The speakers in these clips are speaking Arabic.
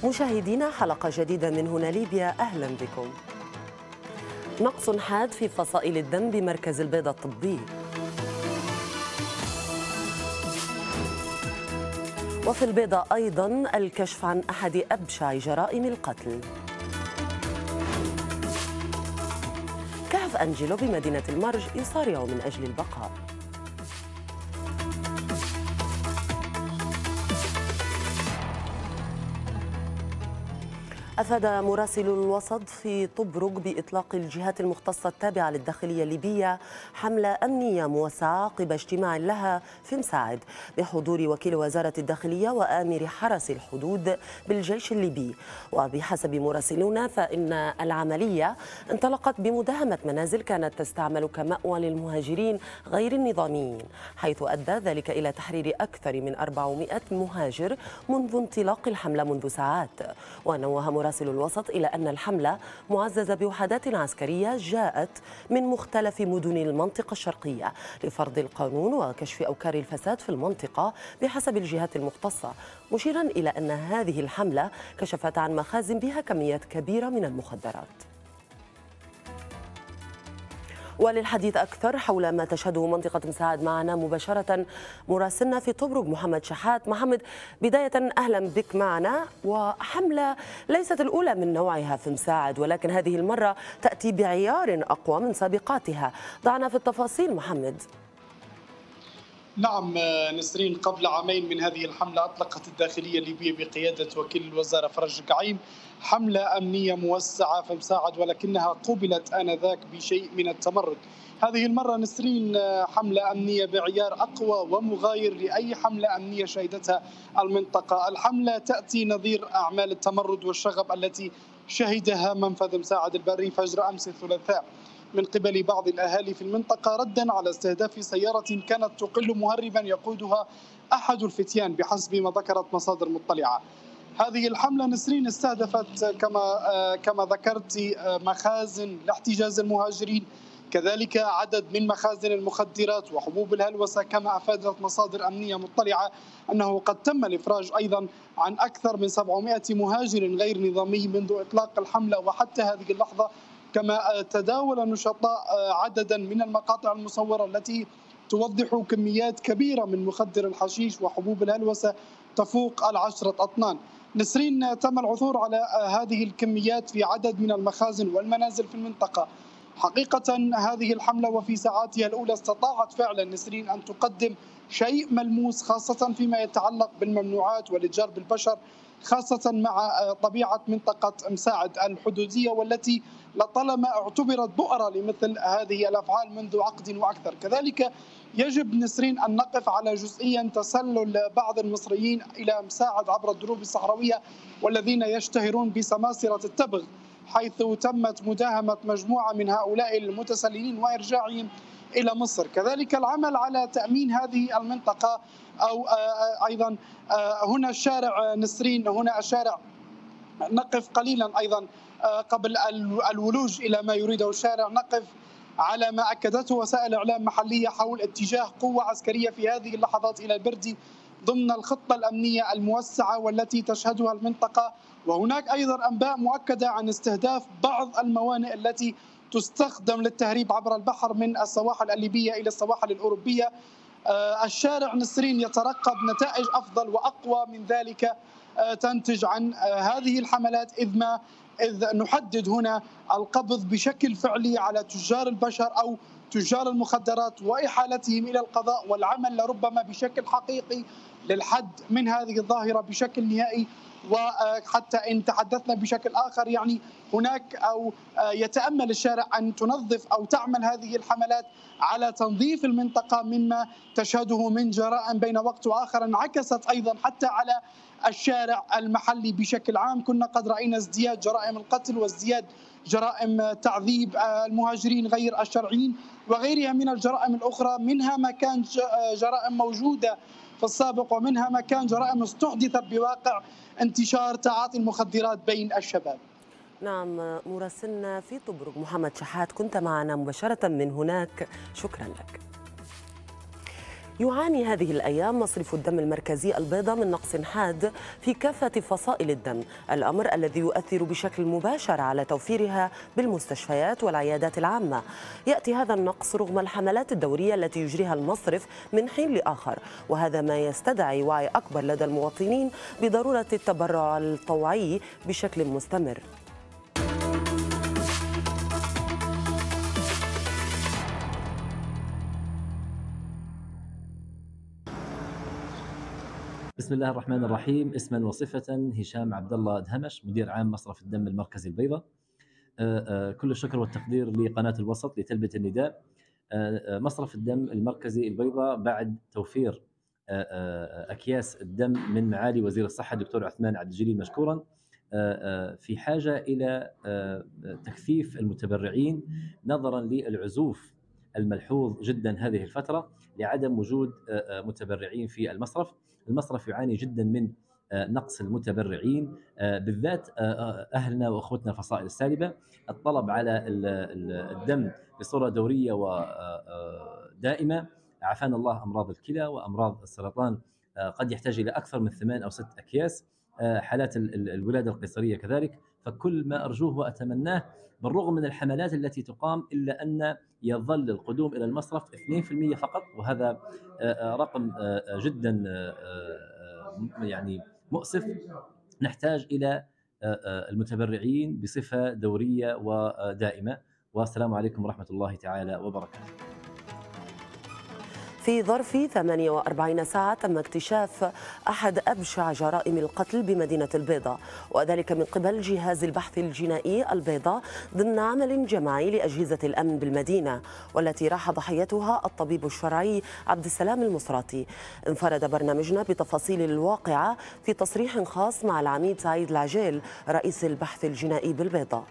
مشاهدينا، حلقة جديدة من هنا ليبيا، أهلا بكم. نقص حاد في فصائل الدم بمركز البيضة الطبي. وفي البيضة أيضا الكشف عن أحد أبشع جرائم القتل. كهف أنجيلو بمدينة المرج يصارع من أجل البقاء. أفاد مراسل الوسط في طبرق بإطلاق الجهات المختصة التابعة للداخلية الليبية حملة أمنية موسعة عقب اجتماع لها في مساعد بحضور وكيل وزارة الداخلية وآمر حرس الحدود بالجيش الليبي. وبحسب مراسلونا فإن العملية انطلقت بمداهمة منازل كانت تستعمل كمأوى للمهاجرين غير النظاميين، حيث أدى ذلك إلى تحرير أكثر من 400 مهاجر منذ انطلاق الحملة منذ ساعات. ونوه مراسل الوسط إلى أن الحملة معززة بوحدات عسكرية جاءت من مختلف مدن المنطقة الشرقية لفرض القانون وكشف أوكار الفساد في المنطقة بحسب الجهات المختصة، مشيرا إلى أن هذه الحملة كشفت عن مخازن بها كميات كبيرة من المخدرات. وللحديث أكثر حول ما تشهده منطقة مساعد معنا مباشرة مراسلنا في طبرق محمد شحات. محمد، بداية أهلا بك معنا. وحملة ليست الأولى من نوعها في مساعد، ولكن هذه المرة تأتي بعيار أقوى من سابقاتها. ضعنا في التفاصيل محمد. نعم نسرين، قبل عامين من هذه الحملة أطلقت الداخلية الليبية بقيادة وكيل الوزارة فرج قعيم حملة أمنية موسعة في مساعد، ولكنها قوبلت آنذاك بشيء من التمرد. هذه المرة نسرين حملة أمنية بعيار أقوى ومغاير لأي حملة أمنية شهدتها المنطقة. الحملة تأتي نظير أعمال التمرد والشغب التي شهدها منفذ مساعد البري فجر أمس الثلاثاء من قبل بعض الأهالي في المنطقة، ردا على استهداف سيارة كانت تقل مهربا يقودها أحد الفتيان بحسب ما ذكرت مصادر مطلعة. هذه الحملة نسرين استهدفت كما ذكرت مخازن لاحتجاز المهاجرين، كذلك عدد من مخازن المخدرات وحبوب الهلوسة، كما أفادت مصادر أمنية مطلعة أنه قد تم الإفراج أيضا عن أكثر من 700 مهاجر غير نظامي منذ إطلاق الحملة وحتى هذه اللحظة. كما تداول النشطاء عددا من المقاطع المصورة التي توضح كميات كبيرة من مخدر الحشيش وحبوب الهلوسة تفوق 10 أطنان. نسرين، تم العثور على هذه الكميات في عدد من المخازن والمنازل في المنطقة. حقيقة هذه الحملة وفي ساعاتها الأولى استطاعت فعلا نسرين أن تقدم شيء ملموس، خاصة فيما يتعلق بالممنوعات والإتجار بالبشر، خاصة مع طبيعة منطقة مساعد الحدودية والتي لطالما اعتبرت بؤرة لمثل هذه الأفعال منذ عقد وأكثر. كذلك يجب نسرين أن نقف على جزئيا تسلل بعض المصريين إلى مساعد عبر الدروب الصحراوية والذين يشتهرون بسماسرة التبغ، حيث تمت مداهمة مجموعة من هؤلاء المتسللين وإرجاعهم إلى مصر. كذلك العمل على تأمين هذه المنطقة أو أيضا هنا الشارع نسرين، هنا الشارع نقف قليلا أيضا قبل الولوج إلى ما يريده الشارع، نقف على ما أكدته وسائل إعلام محلية حول اتجاه قوة عسكرية في هذه اللحظات إلى البردي ضمن الخطة الأمنية الموسعة والتي تشهدها المنطقة. وهناك أيضا أنباء مؤكدة عن استهداف بعض الموانئ التي تستخدم للتهريب عبر البحر من السواحل الليبية إلى السواحل الأوروبية. الشارع نسرين يترقب نتائج أفضل وأقوى من ذلك تنتج عن هذه الحملات، إذ نحدد هنا القبض بشكل فعلي على تجار البشر أو تجار المخدرات وإحالتهم إلى القضاء، والعمل لربما بشكل حقيقي للحد من هذه الظاهرة بشكل نهائي. وحتى إن تحدثنا بشكل آخر، يعني هناك أو يتأمل الشارع أن تنظف أو تعمل هذه الحملات على تنظيف المنطقة مما تشهده من جرائم بين وقت وآخر، انعكست أيضا حتى على الشارع المحلي بشكل عام. كنا قد رأينا ازدياد جرائم القتل وازدياد جرائم تعذيب المهاجرين غير الشرعيين وغيرها من الجرائم الأخرى، منها ما كان جرائم موجودة في السابق ومنها ما كان جرائم استحدثت بواقع انتشار تعاطي المخدرات بين الشباب. نعم، مراسلنا في طبرق محمد شحات كنت معنا مباشرة من هناك، شكرا لك. يعاني هذه الأيام مصرف الدم المركزي البيضاء من نقص حاد في كافة فصائل الدم، الأمر الذي يؤثر بشكل مباشر على توفيرها بالمستشفيات والعيادات العامة. يأتي هذا النقص رغم الحملات الدورية التي يجريها المصرف من حين لآخر، وهذا ما يستدعي وعي أكبر لدى المواطنين بضرورة التبرع الطوعي بشكل مستمر. بسم الله الرحمن الرحيم. اسما وصفة: هشام عبد الله دهمش، مدير عام مصرف الدم المركزي البيضاء. كل الشكر والتقدير لقناة الوسط لتلبية النداء. مصرف الدم المركزي البيضاء بعد توفير أكياس الدم من معالي وزير الصحة الدكتور عثمان عبد الجليل مشكورا، في حاجة إلى تكثيف المتبرعين نظرا للعزوف الملحوظ جدا هذه الفترة لعدم وجود متبرعين في المصرف. المصرف يعاني جدا من نقص المتبرعين، بالذات أهلنا وأخوتنا الفصائل السالبة. الطلب على الدم بصورة دورية ودائمة. عافانا الله أمراض الكلى وأمراض السرطان قد يحتاج إلى أكثر من 8 أو 6 أكياس، حالات الولادة القيصرية كذلك. فكل ما أرجوه وأتمناه بالرغم من الحملات التي تقام إلا أن يظل القدوم إلى المصرف 2% فقط، وهذا رقم جدا يعني مؤسف. نحتاج إلى المتبرعين بصفة دورية ودائمة. والسلام عليكم ورحمة الله تعالى وبركاته. في ظرف 48 ساعة تم اكتشاف أحد أبشع جرائم القتل بمدينة البيضاء، وذلك من قبل جهاز البحث الجنائي البيضاء ضمن عمل جماعي لأجهزة الأمن بالمدينة، والتي راح ضحيتها الطبيب الشرعي عبد السلام المصراتي. انفرد برنامجنا بتفاصيل الواقعة في تصريح خاص مع العميد سعيد العجيل رئيس البحث الجنائي بالبيضاء.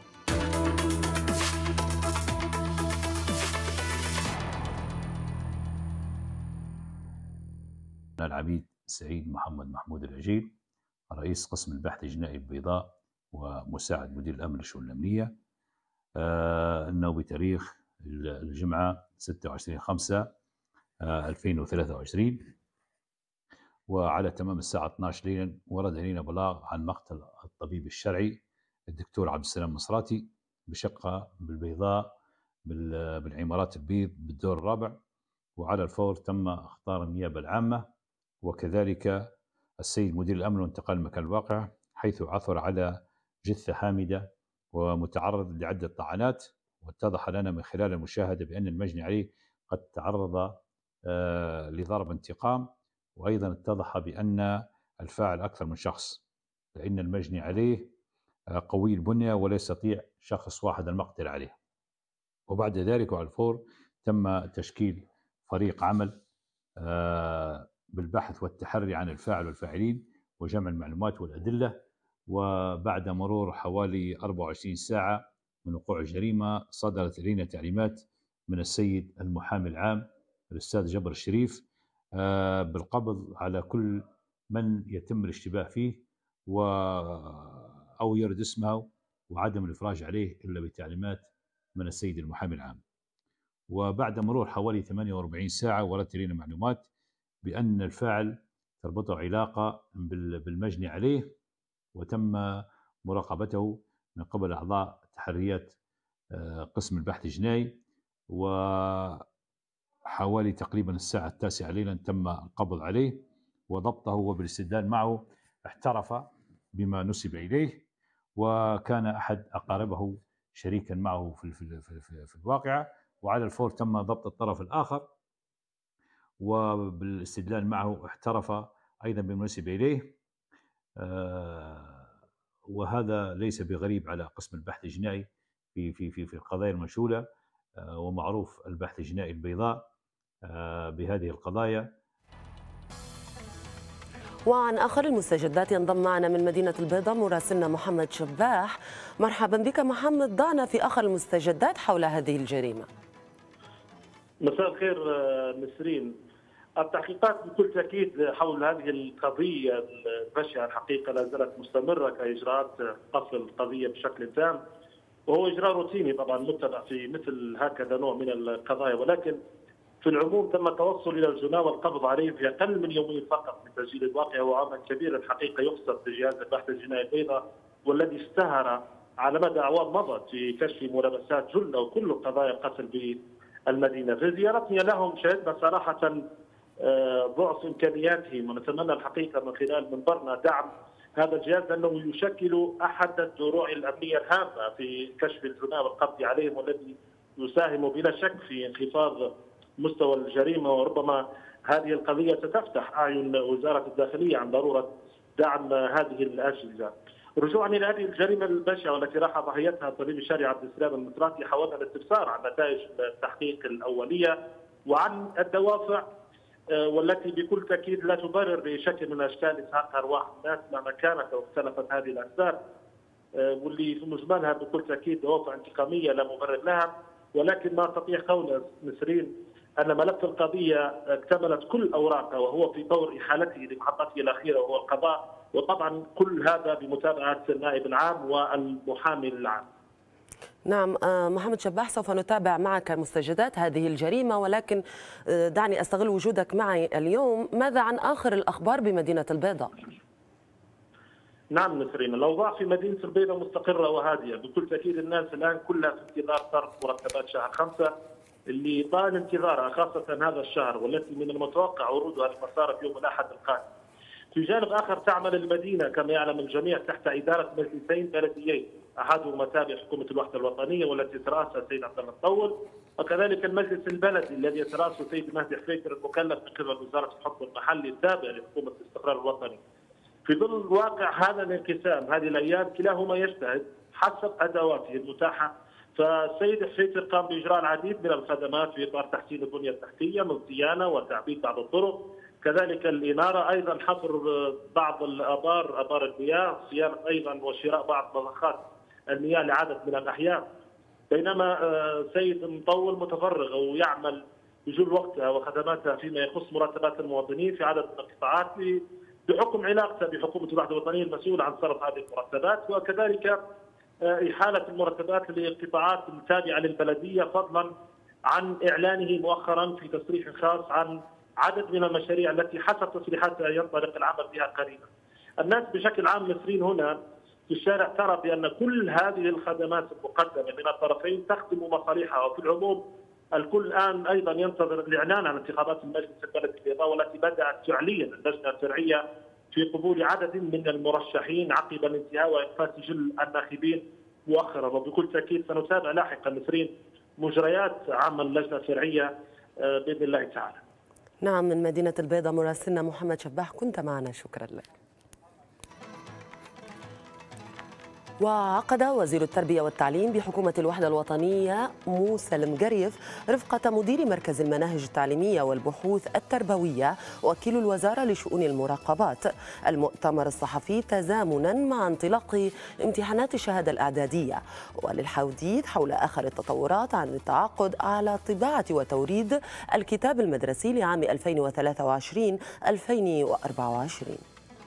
العميد سعيد محمد محمود العجيل، رئيس قسم البحث الجنائي البيضاء ومساعد مدير الأمن للشؤون الأمنية، أنه بتاريخ الجمعة 26/5/2023 وعلى تمام الساعة 12 ليلا ورد إلينا بلاغ عن مقتل الطبيب الشرعي الدكتور عبد السلام المصراتي بشقة بالبيضاء بالعمارات البيض بالدور الرابع. وعلى الفور تم اختار النيابة العامة وكذلك السيد مدير الأمن وانتقال مكان الواقع، حيث عثر على جثة هامدة ومتعرض لعدة طعنات. واتضح لنا من خلال المشاهدة بأن المجني عليه قد تعرض لضرب انتقام، وأيضا اتضح بأن الفاعل أكثر من شخص، لأن المجني عليه قوي البنية ولا يستطيع شخص واحد المقدرة عليه. وبعد ذلك وعلى الفور تم تشكيل فريق عمل بالبحث والتحري عن الفاعل والفاعلين وجمع المعلومات والأدلة. وبعد مرور حوالي 24 ساعة من وقوع الجريمة صدرت إلينا تعليمات من السيد المحامي العام الأستاذ جبر الشريف بالقبض على كل من يتم الاشتباه فيه أو يرد اسمه، وعدم الإفراج عليه إلا بتعليمات من السيد المحامي العام. وبعد مرور حوالي 48 ساعة وردت إلينا معلومات بأن الفاعل تربطه علاقة بالمجني عليه، وتم مراقبته من قبل أعضاء تحريات قسم البحث الجنائي. وحوالي تقريبا الساعة 9 ليلا تم القبض عليه وضبطه، وبالاستدلال معه اعترف بما نسب إليه، وكان أحد أقاربه شريكا معه في الواقعة. وعلى الفور تم ضبط الطرف الآخر وبالاستدلال معه اعترف أيضا بما نسب إليه. وهذا ليس بغريب على قسم البحث الجنائي في القضايا المنشولة، ومعروف البحث الجنائي البيضاء بهذه القضايا. وعن آخر المستجدات ينضم معنا من مدينة البيضاء مراسلنا محمد شباح. مرحبا بك محمد، ضعنا في آخر المستجدات حول هذه الجريمة. مساء الخير نسرين. التحقيقات بكل تأكيد حول هذه القضية البشعة الحقيقة لا زالت مستمرة كإجراءات قفل القضية بشكل تام، وهو إجراء روتيني طبعا متبع في مثل هكذا نوع من القضايا. ولكن في في العموم تم التوصل الى الجناه والقبض عليه في اقل من يومين فقط من تسجيل الواقع، وعمل كبير الحقيقه يحسب لجهاز البحث الجنائي البيضاء، والذي اشتهر على مدى اعوام مضت في كشف ملابسات جل او كل قضايا القتل بالمدينه. في زيارتنا لهم شهدنا صراحه ضعف امكانياتهم، ونتمنى الحقيقه من خلال منبرنا دعم هذا الجهاز، لانه يشكل احد الدروع الامنيه الهامه في كشف الجناه والقبض عليهم، والذي يساهم بلا شك في انخفاض مستوى الجريمه. وربما هذه القضيه ستفتح اعين وزاره الداخليه عن ضروره دعم هذه الاجهزه. رجوعا الى هذه الجريمه البشعه والتي راح ضحيتها الطبيب الشرعي عبد السلام المصراتي، حاولنا الاستفسار عن نتائج التحقيق الاوليه وعن الدوافع والتي بكل تاكيد لا تبرر بشكل من اشكال اسحاق ارواح الناس مهما كانت او اختلفت هذه الاسباب، واللي في مجملها بكل تاكيد دوافع انتقاميه لا مبرر لها. ولكن ما استطيع قول نسرين ان ملف القضيه اكتملت كل اوراقه، وهو في طور احالته لمحطته الاخيره وهو القضاء، وطبعا كل هذا بمتابعه النائب العام والمحامي العام. نعم محمد شباح، سوف نتابع معك مستجدات هذه الجريمة، ولكن دعني أستغل وجودك معي اليوم. ماذا عن آخر الأخبار بمدينة البيضاء؟ نعم نسرين، الأوضاع في مدينة البيضاء مستقرة وهادئة بكل تأكيد. الناس الآن كلها في انتظار صرف مرتبات شهر 5 اللي طال انتظارها خاصة هذا الشهر، والتي من المتوقع ورودها للمصارف يوم الأحد القادم. في جانب آخر تعمل المدينة كما يعلم الجميع تحت إدارة مجلسين بلديين، أحدهما تابع حكومة الوحدة الوطنية والتي يترأسها السيد عبد الله الطول، وكذلك المجلس البلدي الذي يترأسه السيد مهدي حفيتر المكلف من قبل وزارة الحكم المحلي التابع لحكومة الاستقرار الوطني. في ظل واقع هذا الانقسام هذه الأيام كلاهما يجتهد حسب أدواته المتاحة، فالسيد حفيتر قام بإجراء العديد من الخدمات في إطار تحسين البنية التحتية من صيانة وتعبيد بعض الطرق، كذلك الإنارة، أيضا حفر بعض آبار المياه، صيانة أيضا وشراء بعض مضخات المياه لعدد من الأحياء. بينما سيد مطول متفرغ ويعمل بجل وقتها وخدماتها فيما يخص مرتبات المواطنين في عدد من القطاعات بحكم علاقته بحكومة الوحدة الوطنية المسؤولة عن صرف هذه المرتبات، وكذلك إحالة المرتبات للقطاعات التابعة للبلدية، فضلا عن إعلانه مؤخرا في تصريح خاص عن عدد من المشاريع التي حسب تصريحاتها ينطلق العمل بها قريبا. الناس بشكل عام مصريين هنا في الشارع ترى بأن كل هذه الخدمات المقدمة من الطرفين تخدم مصالحها، وفي العموم الكل الآن أيضا ينتظر الإعلان عن انتخابات المجلس البلدي البيضاء، والتي بدأت فعليا اللجنة الشرعية في قبول عدد من المرشحين عقب الانتهاء وإقفال سجل الناخبين مؤخرا. وبكل تأكيد سنتابع لاحقا نسرين مجريات عمل اللجنة الشرعية بإذن الله تعالى. نعم، من مدينة البيضاء مراسلنا محمد شباح كنت معنا، شكرا لك. وعقد وزير التربية والتعليم بحكومة الوحدة الوطنية موسى المقريف رفقة مدير مركز المناهج التعليمية والبحوث التربوية وكيل الوزارة لشؤون المراقبات المؤتمر الصحفي تزامنا مع انطلاق امتحانات الشهادة الإعدادية، وللحديث حول آخر التطورات عن التعاقد على طباعة وتوريد الكتاب المدرسي لعام 2023-2024.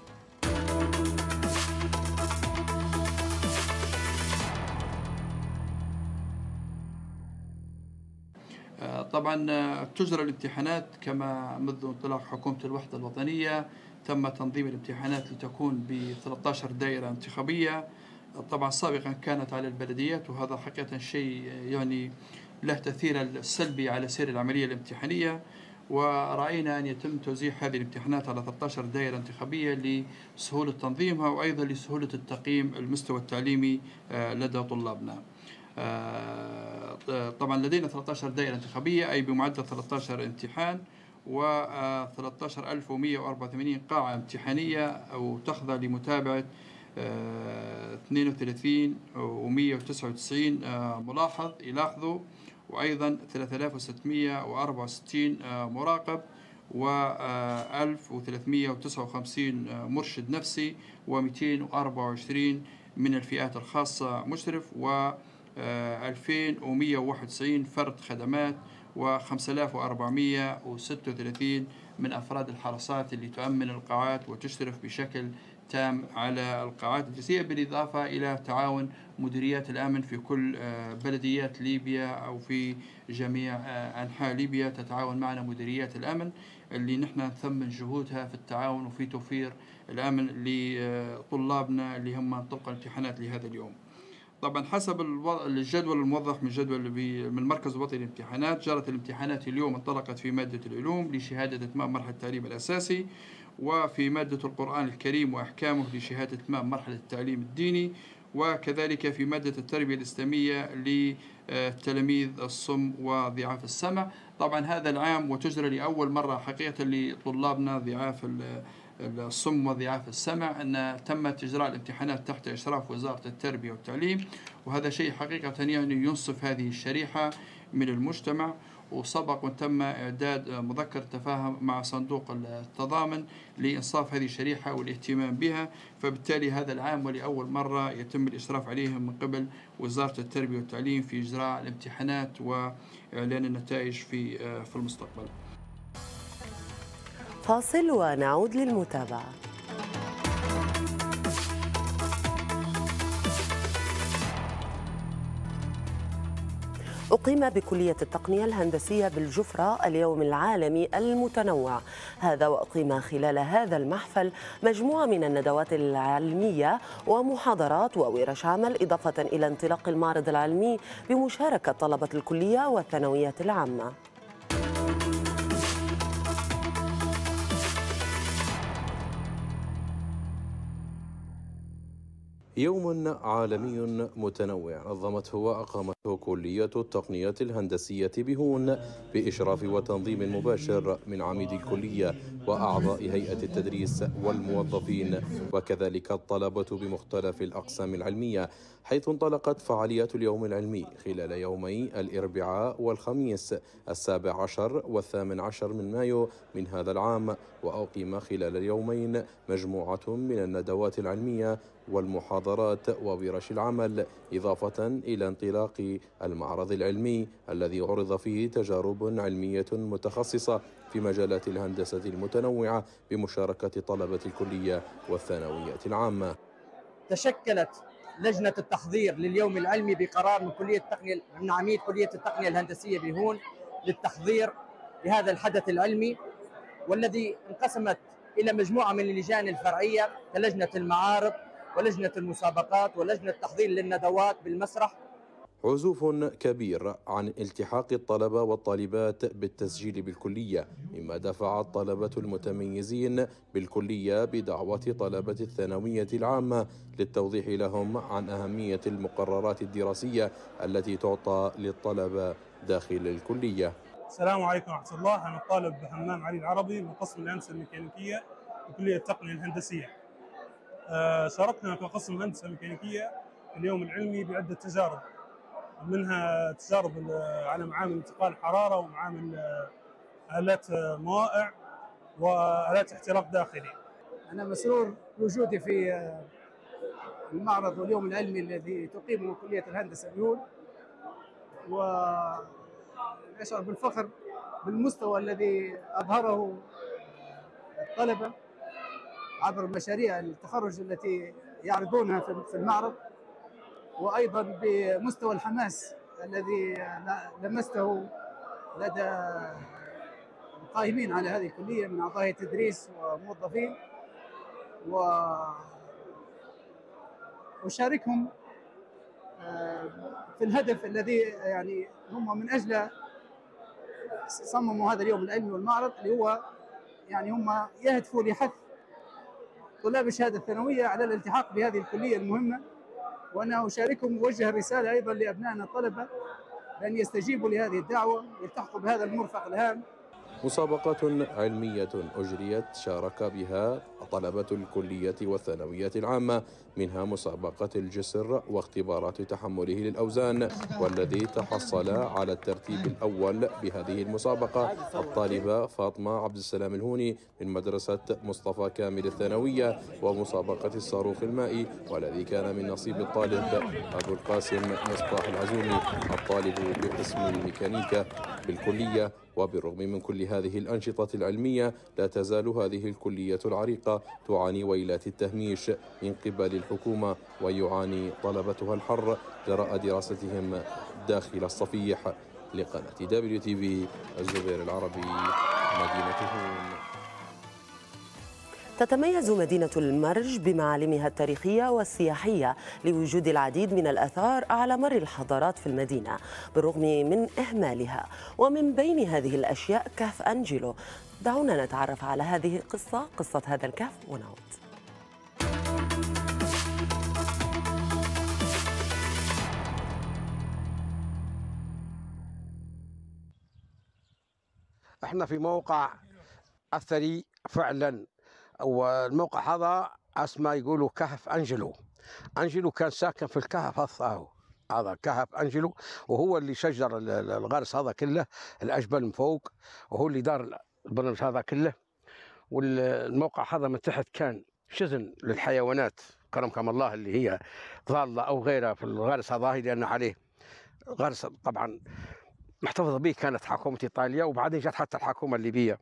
طبعا تجرى الامتحانات كما منذ انطلاق حكومة الوحدة الوطنية. تم تنظيم الامتحانات لتكون ب 13 دائرة انتخابية. طبعا سابقا كانت على البلديات، وهذا حقيقة شيء يعني له تأثير سلبي على سير العملية الامتحانية، ورأينا أن يتم توزيع هذه الامتحانات على 13 دائرة انتخابية لسهولة تنظيمها وأيضا لسهولة التقييم المستوى التعليمي لدى طلابنا. طبعا لدينا 13 دائرة انتخابية، أي بمعدل 13 امتحان و 13184 قاعة امتحانية أو تخضع لمتابعة 32,199 ملاحظ يلاحظوا، وأيضا 3664 مراقب و 1359 مرشد نفسي و224 من الفئات الخاصة مشرف و 2191 فرد خدمات و5436 من أفراد الحرسات اللي تؤمن القاعات وتشرف بشكل تام على القاعات الجنسية، بالإضافة إلى تعاون مديريات الأمن في كل بلديات ليبيا أو في جميع أنحاء ليبيا. تتعاون معنا مديريات الأمن اللي نحن نثمن جهودها في التعاون وفي توفير الأمن لطلابنا اللي هم طبقا امتحانات لهذا اليوم. طبعا حسب الجدول الموضح من المركز الوطني للامتحانات، جرت الامتحانات اليوم انطلقت في مادة العلوم لشهادة إتمام مرحلة التعليم الأساسي، وفي مادة القرآن الكريم وأحكامه لشهادة إتمام مرحلة التعليم الديني، وكذلك في مادة التربية الإسلامية لتلاميذ الصم وضعاف السمع. طبعا هذا العام وتجرى لأول مرة حقيقة لطلابنا ضعاف الصم وضعاف السمع أن تمت إجراء الامتحانات تحت إشراف وزارة التربية والتعليم، وهذا شيء حقيقة يعني ينصف هذه الشريحة من المجتمع. وسبق وتم إعداد مذكرة تفاهم مع صندوق التضامن لإنصاف هذه الشريحة والاهتمام بها، فبالتالي هذا العام ولأول مرة يتم الإشراف عليهم من قبل وزارة التربية والتعليم في إجراء الامتحانات وإعلان النتائج في المستقبل. فاصل ونعود للمتابعة. أقيم بكلية التقنية الهندسية بالجفرة اليوم العالمي المتنوع، هذا وأقيم خلال هذا المحفل مجموعة من الندوات العلمية ومحاضرات وورش عمل، إضافة إلى انطلاق المعرض العلمي بمشاركة طلبة الكلية والثانويات العامة. يوم عالمي متنوع نظمته وأقامته كلية التقنيات الهندسية بهون بإشراف وتنظيم مباشر من عميد الكلية وأعضاء هيئة التدريس والموظفين وكذلك الطلبة بمختلف الأقسام العلمية، حيث انطلقت فعاليات اليوم العلمي خلال يومي الأربعاء والخميس 17 و18 من مايو من هذا العام، وأقيم خلال اليومين مجموعة من الندوات العلمية والمحاضرات وورش العمل، إضافة إلى انطلاق المعرض العلمي الذي عرض فيه تجارب علمية متخصصة في مجالات الهندسة المتنوعة بمشاركة طلبة الكلية والثانويات العامة. تشكلت لجنة التحضير لليوم العلمي بقرار من عميد كلية التقنية الهندسية بهون للتحضير لهذا الحدث العلمي، والذي انقسمت إلى مجموعة من اللجان الفرعية كلجنة المعارض ولجنة المسابقات ولجنة التحضير للندوات بالمسرح. عزوف كبير عن التحاق الطلبة والطالبات بالتسجيل بالكلية، مما دفع الطلبة المتميزين بالكلية بدعوة طلبة الثانوية العامة للتوضيح لهم عن أهمية المقررات الدراسية التي تعطى للطلبة داخل الكلية. السلام عليكم ورحمة الله. أنا الطالب حمام علي العربي من قسم الهندسة الميكانيكية بكلية التقنية الهندسية. شاركنا كقسم الهندسة الميكانيكية اليوم العلمي بعدة تجارب، منها تجارب على معامل انتقال حرارة ومعامل آلات موائع وآلات احتراق داخلي. أنا مسرور بوجودي في المعرض واليوم العلمي الذي تقيمه كلية الهندسة بهون، وأشعر بالفخر بالمستوى الذي أظهره الطلبة عبر مشاريع التخرج التي يعرضونها في المعرض، وأيضا بمستوى الحماس الذي لمسته لدى القائمين على هذه الكلية من أعضاء التدريس وموظفين، وأشاركهم في الهدف الذي يعني هم من أجله صمموا هذا اليوم العلمي والمعرض، اللي هو يعني هم يهدفوا لحث طلاب الشهادة الثانوية على الالتحاق بهذه الكلية المهمة. وأنا أشاركهم ووجه رسالة أيضا لأبنائنا الطلبة بأن يستجيبوا لهذه الدعوة ويلتحقوا بهذا المرفق الهام. مسابقات علمية أجريت شارك بها طلبة الكلية والثانوية العامة، منها مسابقة الجسر واختبارات تحمله للأوزان، والذي تحصل على الترتيب الأول بهذه المسابقة الطالبة فاطمة عبد السلام الهوني من مدرسة مصطفى كامل الثانوية، ومسابقة الصاروخ المائي والذي كان من نصيب الطالب أبو القاسم مصباح العزومي الطالب بقسم الميكانيكا بالكلية. وبالرغم من كل هذه الأنشطة العلمية لا تزال هذه الكلية العريقة تعاني ويلات التهميش من قبل الحكومة، ويعاني طلبتها الحر جراء دراستهم داخل الصفيح. لقناة WTV الزبير العربي، مدينة هون. تتميز مدينة المرج بمعالمها التاريخية والسياحية لوجود العديد من الآثار على مر الحضارات في المدينة بالرغم من إهمالها، ومن بين هذه الأشياء كهف أنجلو. دعونا نتعرف على هذه القصة، قصة هذا الكهف، ونعود. احنا في موقع أثري فعلا، والموقع هذا اسمه يقولوا كهف أنجلو. أنجلو كان ساكن في الكهف هذا كهف أنجلو، وهو اللي شجر الغرس هذا كله، الأجبل من فوق، وهو اللي دار البرنامج هذا كله. والموقع هذا من تحت كان شزن للحيوانات كرمكم الله اللي هي ضالة أو غيرها في الغرس هذا، لأن عليه غرس طبعا محتفظة به كانت حكومة إيطاليا، وبعدين جت حتى الحكومة الليبية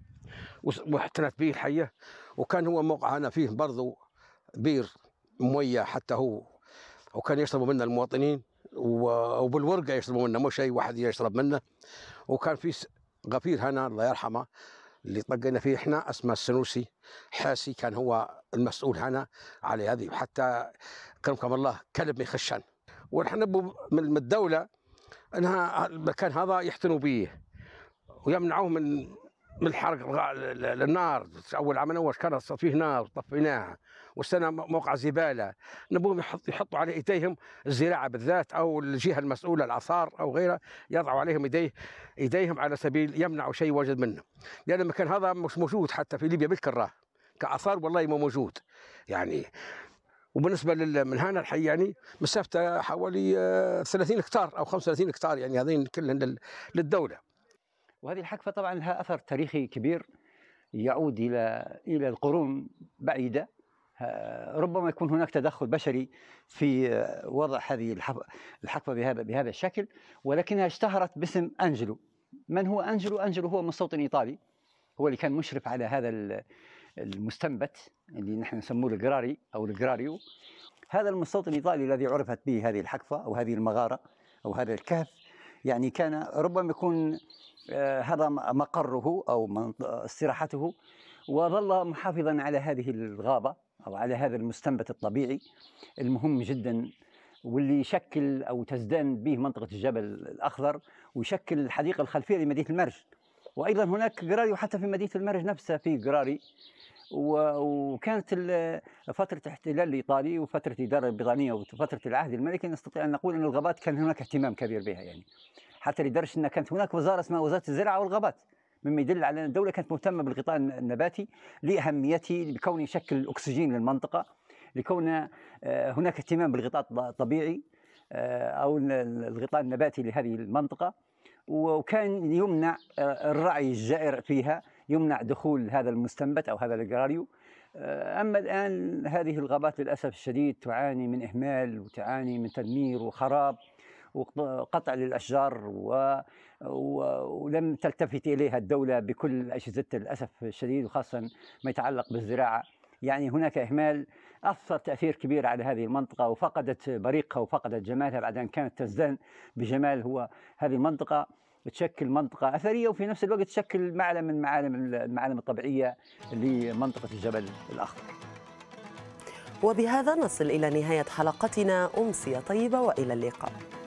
واحتنت به الحية. وكان هو موقع هنا فيه برضو بير مويه حتى هو، وكان يشربوا منه المواطنين، وبالورقه يشربوا منه، مش اي واحد يشرب منه. وكان في غفير هنا الله يرحمه اللي طقينا فيه احنا اسمه السنوسي حاسي، كان هو المسؤول هنا على هذه، حتى كرمكم الله كلب ما يخشن. ونحن من الدوله انها المكان هذا يحتنوا به ويمنعوه من الحرق للنار. اول عام اول كانت فيه نار طفيناها، والسنه موقع زباله، نبوهم يحطوا على ايديهم الزراعه بالذات، او الجهه المسؤوله الاثار او غيرها يضعوا عليهم ايديهم على سبيل يمنعوا شيء واجد منه، لان المكان هذا مش موجود حتى في ليبيا بالكراه كاثار، والله ما موجود يعني. وبالنسبه من هنا الحي يعني مسافته حوالي 30 هكتار او 35 هكتار، يعني هذين كلهن للدوله. وهذه الحقبة طبعا لها أثر تاريخي كبير يعود إلى القرون بعيدة. ربما يكون هناك تدخل بشري في وضع هذه الحقبة بهذا الشكل، ولكنها اشتهرت باسم أنجلو. من هو أنجلو؟ أنجلو هو مستوطن إيطالي، هو اللي كان مشرف على هذا المستنبت اللي نحن نسموه الجراري أو الجراريو. هذا المستوطن الإيطالي الذي عرفت به هذه الحقبة أو هذه المغارة أو هذا الكهف، يعني كان ربما يكون هذا مقره أو استراحته، وظل محافظا على هذه الغابة أو على هذا المستنبت الطبيعي المهم جدا، واللي يشكل أو تزدان به منطقة الجبل الأخضر، ويشكل الحديقة الخلفية لمدينة المرج. وأيضا هناك جراري حتى في مدينة المرج نفسها في جراري. وكانت فترة الاحتلال الإيطالي وفترة الإدارة البريطانية وفترة العهد الملكي نستطيع أن نقول أن الغابات كان هناك اهتمام كبير بها، يعني حتى لدرجة أن كانت هناك وزارة اسمها وزارة الزراعة والغابات، مما يدل على أن الدولة كانت مهتمة بالغطاء النباتي لأهميته، بكونه يشكل أكسجين للمنطقة، لكون هناك اهتمام بالغطاء الطبيعي أو الغطاء النباتي لهذه المنطقة. وكان يمنع الرعي الجائر فيها، يمنع دخول هذا المستنبت أو هذا الجراريو. أما الآن هذه الغابات للأسف الشديد تعاني من إهمال، وتعاني من تدمير وخراب وقطع للأشجار، ولم تلتفت إليها الدولة بكل أجهزتها للأسف الشديد، وخاصة ما يتعلق بالزراعة. يعني هناك إهمال أثر تأثير كبير على هذه المنطقة، وفقدت بريقها وفقدت جمالها بعد أن كانت تزدان بجمال. هو هذه المنطقة تشكل منطقة أثرية، وفي نفس الوقت تشكل معلم من المعالم الطبيعية لمنطقة الجبل الأخضر. وبهذا نصل إلى نهاية حلقتنا. أمسية طيبة وإلى اللقاء.